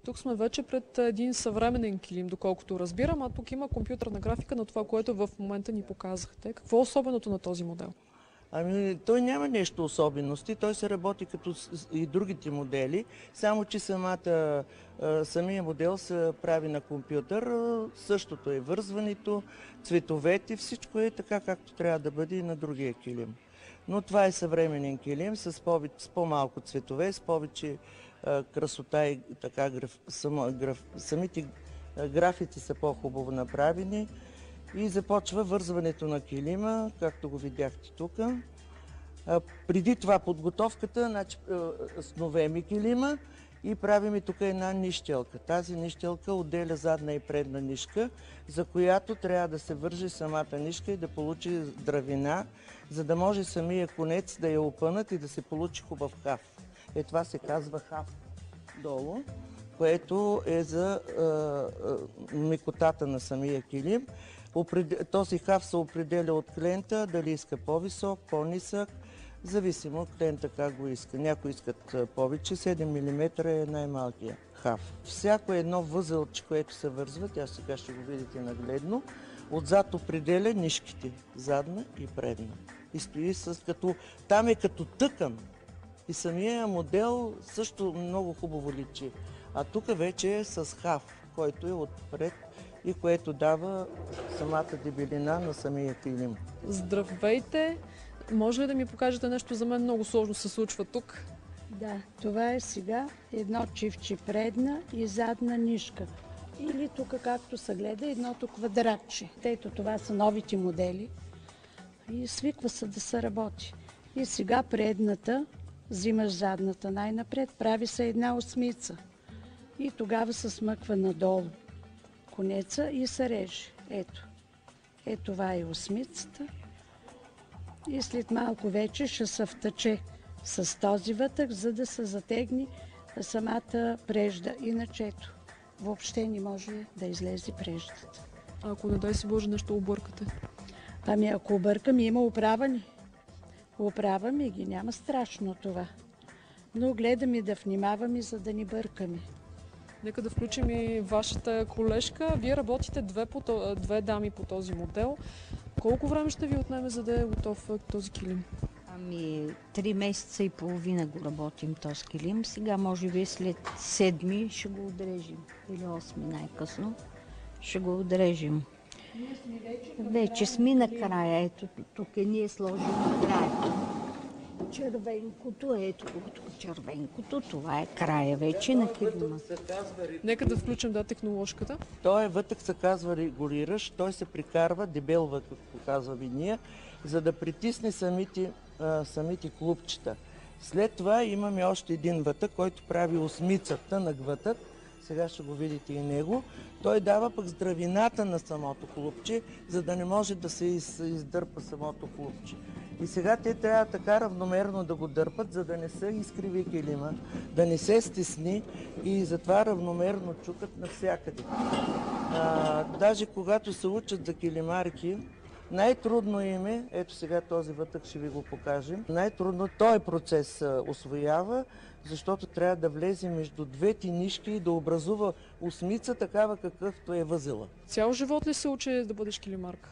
Тук сме вече пред един съвременен килим, доколкото разбирам, а тук има компютърна графика на това, което в момента ни показахте. Какво е особеното на този модел? Ами, той няма нещо особености, той се работи като и другите модели, само че самия модел се прави на компютър, същото е вързването, цветовете, всичко е така както трябва да бъде и на другия килим. Но това е съвременен килим с по-малко цветове, с повече красота и така самите графици са по-хубаво направени. И започва вързването на килима, както го видяхте тук. Преди това подготовката, значи, сновеме килима и правиме тук една нищелка. Тази нищелка отделя задна и предна нишка, за която трябва да се върже самата нишка и да получи здравина, за да може самия конец да я опънат и да се получи хубав хаф. Това се казва хаф долу, което е за мекотата на самия килим. Този хаф се определя от клиента, дали иска по-висок, по-нисък, зависимо от клиента как го иска. Някои искат повече, 7 мм е най-малкият хаф. Всяко едно възълче, което се вързва, тя сега ще го видите нагледно, отзад определя нишките, задна и предна. И стои там е като тъкан. И самия модел също много хубаво личи. А тук вече е с хаф, който е отпред и което дава самата дебелина на самия килим. Здравейте! Може ли да ми покажете нещо? За мен много сложно се случва тук. Да, това е сега едно чифче предна и задна нишка. Или тук, както се гледа, едното квадратче. Ето това са новите модели и свиква се да се работи. И сега предната, взимаш задната най-напред, прави се една осмица. И тогава се смъква надолу конеца и се реже. Ето. Това е осмицата. И след малко вече ще се втъче с този вътък, за да се затегне самата прежда. Иначе ето, въобще не може да излезе преждата. А ако не дай си Боже нещо объркате? Ами ако объркам, има оправане. Оправяме ги, няма страшно това. Но гледаме да внимаваме, за да не бъркаме. Нека да включим и вашата колежка. Вие работите две дами по този модел. Колко време ще ви отнеме, за да е готов този килим? Ами 3 месеца и половина го работим този килим. Сега може би след 7 ще го отрежем. Или 8 най-късно ще го отрежем. Вече сме на края. Ето тук ние сложим на края. Червенкото, ето тук червенкото, това е края вече на килима. Нека да включим техноложката. Той вътък се казва регулиращ, той се прикарва, дебелва, както казваме ние, за да притисне самите клубчета. След това имаме още един вътък, който прави осмицата на вътък. Сега ще го видите и него. Той дава пък здравината на самото клубче, за да не може да се издърпа самото клубче. И сега те трябва така равномерно да го дърпат, за да не се изкриви килима, да не се стесни и затова равномерно чукат навсякъде. Даже когато се учат за килимарки, най-трудно им е, ето сега този вътък ще ви го покажем, най-трудно този процес освоява, защото трябва да влезе между двете нишки и да образува осмица такава какъвто е възела. Цял живот ли се учи да бъдеш килимарка?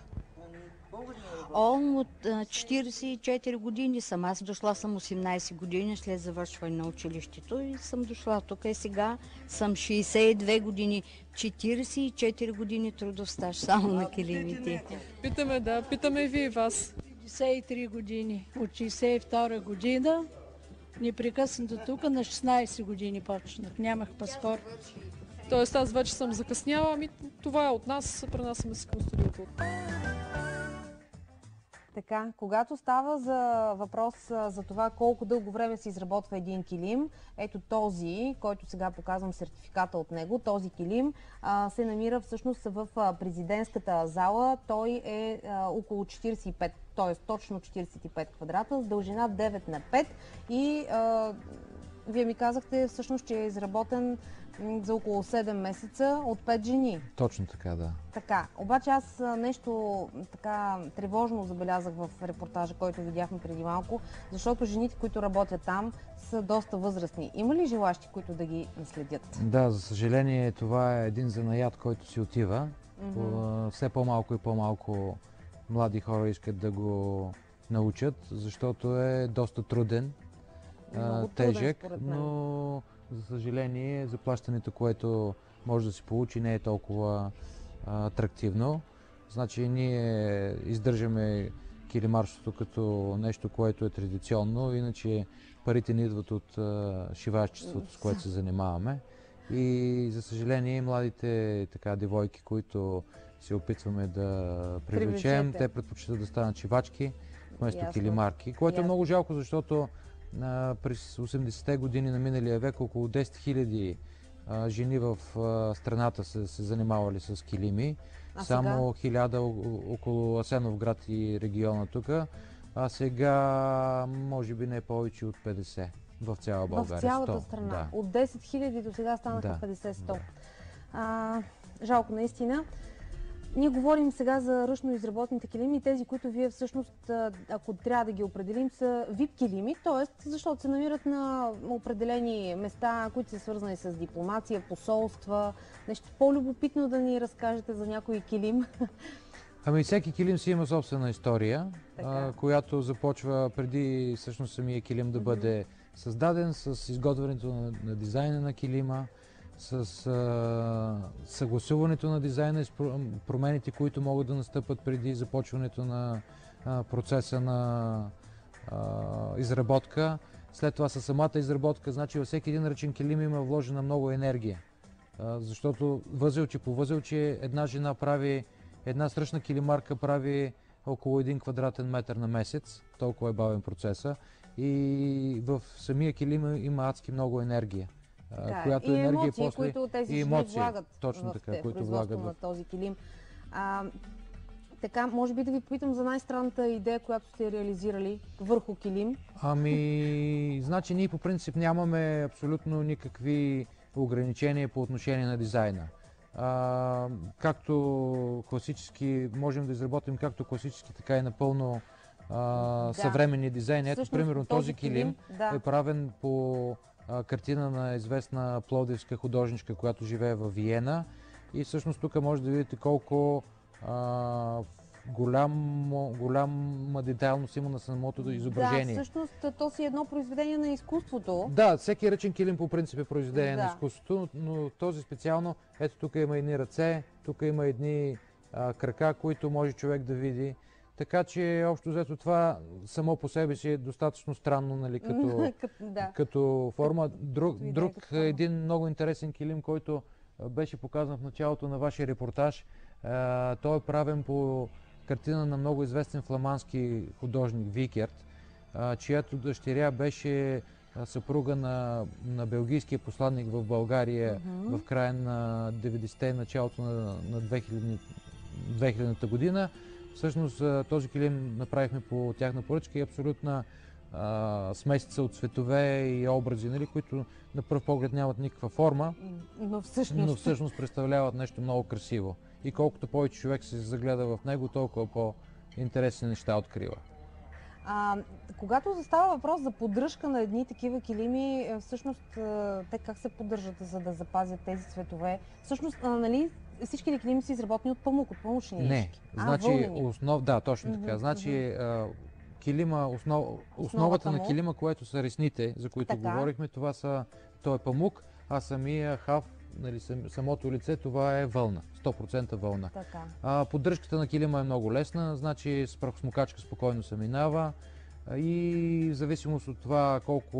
От 44 години съм. Аз дошла съм 18 години след завършване на училището и съм дошла тук. И сега съм 62 години, 44 години трудов стаж само на килимите. Питаме и вие вас. 53 години, от 62 година, непрекъснато тук, на 16 години почнах. Нямах паспорт. Тоест аз вече съм закъсняла, това е от нас, пренасяме се към студиото. Така, когато става за въпрос за това колко дълго време се изработва един килим, ето този, който сега показвам сертификата от него, този килим се намира всъщност в президентската зала. Той е около 45, т.е. точно 45 квадрата, с дължина 9 на 5 и вие ми казахте всъщност, че е изработен за около 7 месеца от 5 жени. Точно така, да. Така, обаче аз нещо така тревожно забелязах в репортажа, който видяхме преди малко, защото жените, които работят там, са доста възрастни. Има ли желащи, които да ги наследят? Да, за съжаление, това е един занаят, който си отива. Все по-малко и по-малко млади хора искат да го научат, защото е доста труден, Много труден, тежък, според мен. но за съжаление заплащането, което може да се получи, не е толкова атрактивно. Значи ние издържаме килимарството като нещо, което е традиционно, иначе парите ни идват от шивачеството, с което се занимаваме. И за съжаление младите девойки, които се опитваме да привлечем, Привлечете. те предпочитат да станат шивачки вместо Ясно. килимарки, което е Ясно. много жалко, защото през 80-те години на миналия век около 10 000 жени в страната са се занимавали с килими. А Само 1000 около Асеновград и региона тук, а сега може би не повече от 50 в цяла България. В цялата 100, страна. да. От 10 000 до сега станаха Да. 50-100. Жалко наистина. Ние говорим сега за ръчно изработените килими и тези, които вие всъщност, ако трябва да ги определим, са VIP килими, т.е. защото се намират на определени места, които са свързани с дипломация, посолства. Нещо по-любопитно да ни разкажете за някой килим. Ами всеки килим си има собствена история, Така. която започва преди всъщност самия килим да бъде създаден, с изготвянето на дизайна на килима, с съгласуването на дизайна и с промените, които могат да настъпат преди започването на процеса на изработка. След това със самата изработка, значи във всеки един ръчен килим има вложена много енергия. Защото възелче по възелче една жена прави, една сръчна килимарка прави около 1 квадратен метър на месец. Толкова е бавен процеса. И в самия килим има адски много енергия. Която и енергия емоции, после които тези и жени емоции, влагат точно в така, които производство влагат на в... този килим. Така, може би да ви попитам за най-странната идея, която сте реализирали върху килим. Ами, значи ние по принцип нямаме абсолютно никакви ограничения по отношение на дизайна. Както класически, можем да изработим както класически, така и напълно съвременни дизайни. Ето, Всъщност, примерно този килим да. е правен по картина на известна пловдивска художничка, която живее в Виена. И всъщност тук може да видите колко голяма детайлност има на самото изображение. Да, всъщност то си е едно произведение на изкуството. Да, всеки ръчен килим по принцип е произведение Да. на изкуството, но този специално, ето тук има едни ръце, тук има едни крака, които може човек да види. Така че общо взето това само по себе си е достатъчно странно, нали, Да. като форма. Друг като форма. един много интересен килим, който беше показан в началото на вашия репортаж, той е правен по картина на много известен фламандски художник Викерт, чиято дъщеря беше съпруга на белгийския посланник в България в края на 90-те и началото на 2000-та година. Всъщност този килим направихме по тяхна поръчка и абсолютна смесица от цветове и образи, нали, които на пръв поглед нямат никаква форма, Но но всъщност представляват нещо много красиво. И колкото повече човек се загледа в него, толкова по-интересни неща открива. Когато застава въпрос за поддръжка на едни такива килими, всъщност те как се поддържат, за да запазят тези цветове? Всъщност, нали, всички килими са изработени от памук, от памучни Не, нишки. значи да, точно така. Значи килима, основата на му. килима, което са ресните, за които Така. говорихме, той е памук, а самия хав, нали, самото лице, това е вълна, 100% вълна. Така. Поддръжката на килима е много лесна, значи с прахосмокачка спокойно се минава и в зависимост от това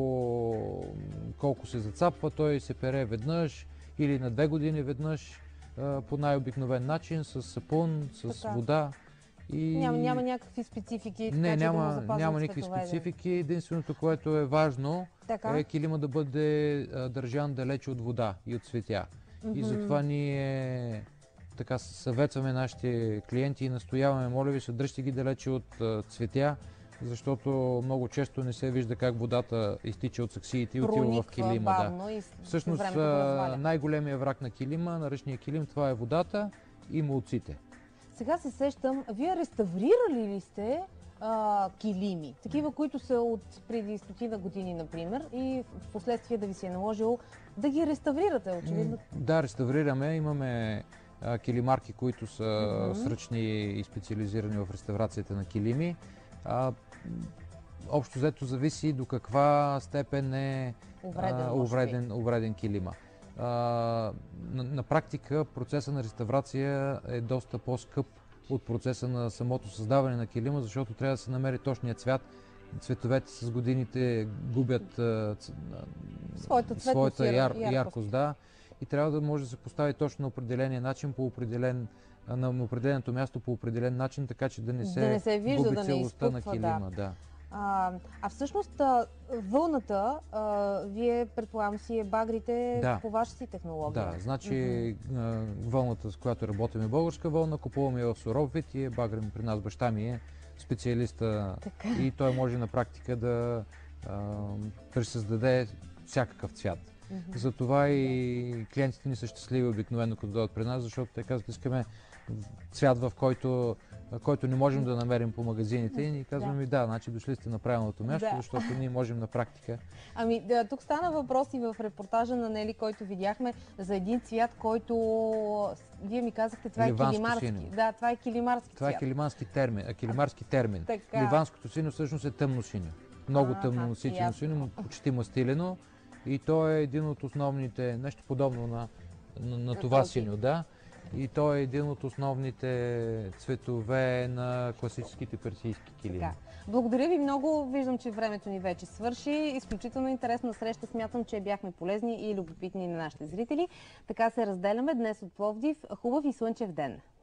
колко се зацапва, той се пере веднъж или на 2 години веднъж по най-обикновен начин, с сапун, с Така. вода. И... Няма някакви специфики, така, Не, че да му запазим няма никакви цветове, да. специфики. Единственото, което е важно, Така. е килима да бъде държан далече от вода и от цветя. И затова ние така съветваме нашите клиенти и настояваме, моля ви се, дръжте ги далече от цветя, защото много често не се вижда как водата изтича от саксиите и отива в килима. Бавно и Всъщност най-големият враг на килима, на ръчния килим, това е водата и молците. Сега се сещам, вие реставрирали ли сте килими? Такива, които са от преди стотина години, например, и в последствие да ви се е наложило да ги реставрирате, очевидно. Да, реставрираме. Имаме килимарки, които са сръчни и специализирани в реставрацията на килими. Общо взето зависи до каква степен е увреден килима. На практика процеса на реставрация е доста по-скъп от процеса на самото създаване на килима, защото трябва да се намери точния цвят. Цветовете с годините губят своята яркост, да, и трябва да може да се постави точно на определения начин, на определеното място по определен начин, така че да не се вижда, губи целостта на килима. Да. Всъщност вълната, вие предполагам си е багрите по ваша си технология. Да, значи вълната, с която работим, е българска вълна, купуваме я в суров вид и багрим при нас. Баща ми е специалиста и той може на практика да присъздаде всякакъв цвят. Затова и клиентите ни са щастливи обикновено, като дойдат при нас, защото те казват, искаме цвят, в който не можем да намерим по магазините, и ни казваме, значи дошли сте на правилното място, защото ние можем на практика. Тук стана въпрос и в репортажа на Нели, който видяхме, за един цвят, който вие ми казахте, това е килимарски. Да, това е килимарски цвят. Това е килимарски термин. Ливанското синьо всъщност е тъмно синьо. Много тъмно насичено синьо, почти мастилено, и то е един от основните, нещо подобно на това синьо, да. И той е един от основните цветове на класическите персийски килими. Благодаря ви много. Виждам, че времето ни вече свърши. Изключително интересна среща. Смятам, че бяхме полезни и любопитни на нашите зрители. Така се разделяме днес от Пловдив. Хубав и слънчев ден!